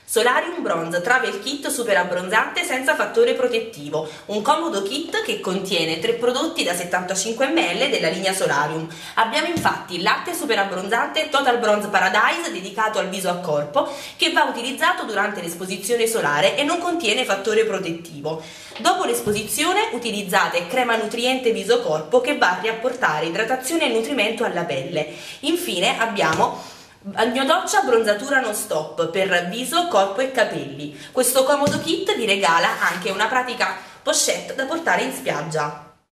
Solarium Bronze Travel Kit super abbronzante senza fattore protettivo, un comodo kit che contiene 3 prodotti da 75 ml della linea Solarium. Abbiamo infatti il latte super abbronzante Total Bronze Paradise dedicato al viso a corpo, che va utilizzato durante l'esposizione solare e non contiene fattore protettivo. Dopo l'esposizione utilizzate crema nutriente viso corpo che va a riapportare idratazione e nutrimento alla pelle. Infine abbiamo bagno doccia bronzatura non stop per viso, corpo e capelli. Questo comodo kit vi regala anche una pratica pochette da portare in spiaggia.